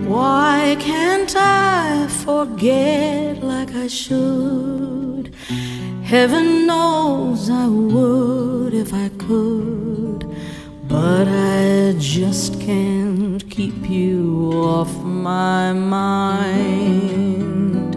Why can't I forget like I should? Heaven knows I would if I could, but I just can't keep you off my mind.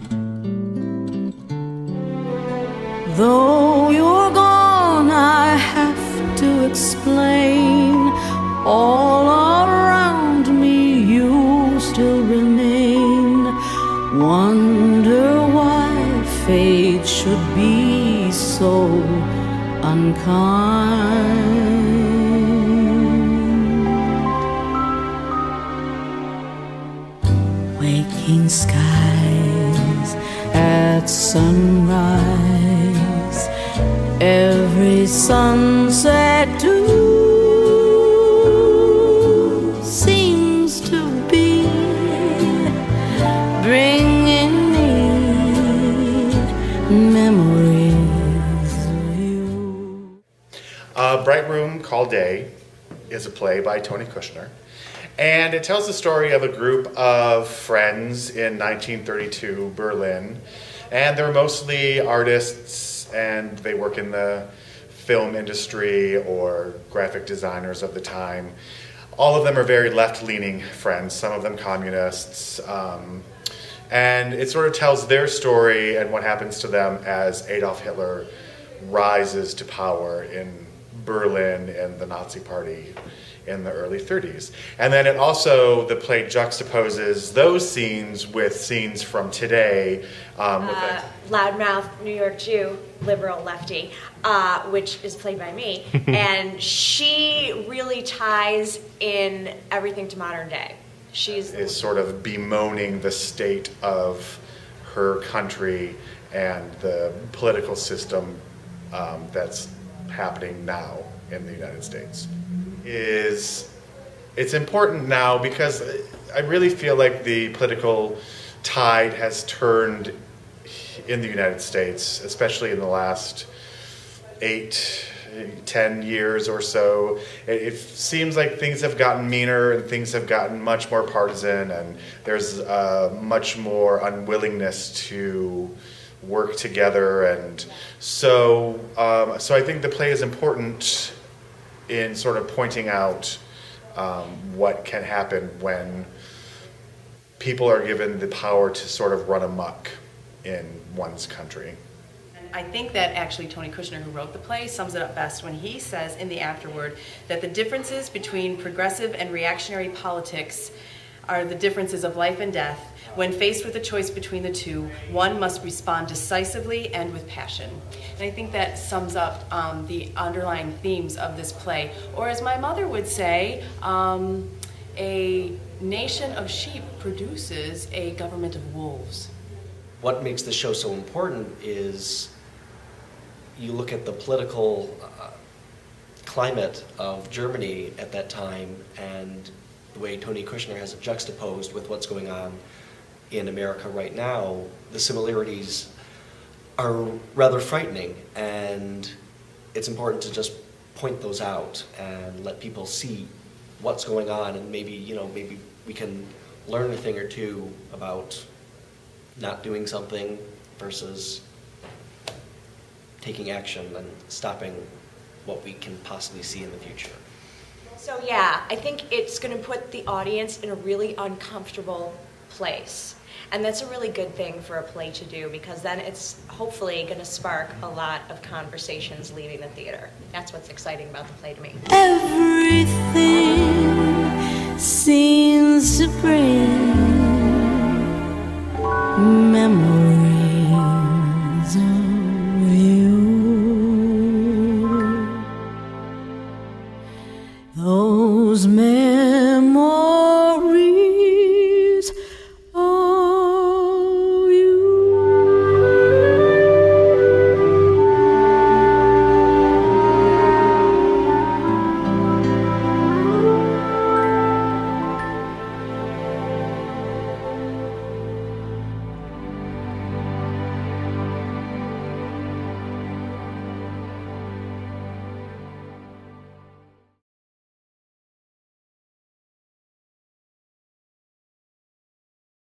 Though you're gone, I have to explain. All around me you still remain. Wonder why fate should be so unkind. Waking skies at sunrise, every sunset too seems to be bringing me memories of you. Bright Room Call Day is a play by Tony Kushner, and it tells the story of a group of friends in 1932 Berlin, and they're mostly artists, and they work in the film industry or graphic designers of the time. All of them are very left-leaning friends, some of them communists, and it sort of tells their story and what happens to them as Adolf Hitler rises to power in Berlin and the Nazi Party in the early 30s. And then it also, the play juxtaposes those scenes with scenes from today. Loudmouth New York Jew, liberal lefty, which is played by me, and she really ties in everything to modern day. She's is sort of bemoaning the state of her country and the political system that's happening now in the United States. It's important now because I really feel like the political tide has turned in the United States, especially in the last 8-10 years or so. It seems like things have gotten meaner and things have gotten much more partisan, and there's much more unwillingness to work together, and so I think the play is important in sort of pointing out what can happen when people are given the power to sort of run amok in one's country. I think that actually Tony Kushner, who wrote the play, sums it up best when he says in the afterword that the differences between progressive and reactionary politics are the differences of life and death. When faced with a choice between the two, one must respond decisively and with passion. And I think that sums up the underlying themes of this play. Or as my mother would say, a nation of sheep produces a government of wolves. What makes the show so important is you look at the political climate of Germany at that time and the way Tony Kushner has it juxtaposed with what's going on in America right now. The similarities are rather frightening, and it's important to just point those out and let people see what's going on, and maybe maybe we can learn a thing or two about not doing something versus taking action and stopping what we can possibly see in the future. So yeah, I think it's going to put the audience in a really uncomfortable place. And that's a really good thing for a play to do, because then it's hopefully going to spark a lot of conversations leaving the theater. That's what's exciting about the play to me. Everything seems to bring